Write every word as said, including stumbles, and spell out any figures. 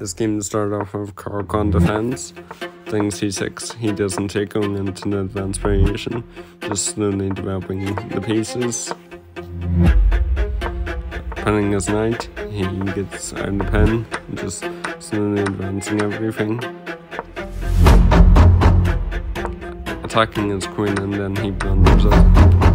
This game started off with Caro-Kann defense, playing c six. He doesn't take going into an advanced variation, just slowly developing the pieces. Penning his knight, he gets out of the pen, just slowly advancing everything. Attacking his queen, and then he blunders it.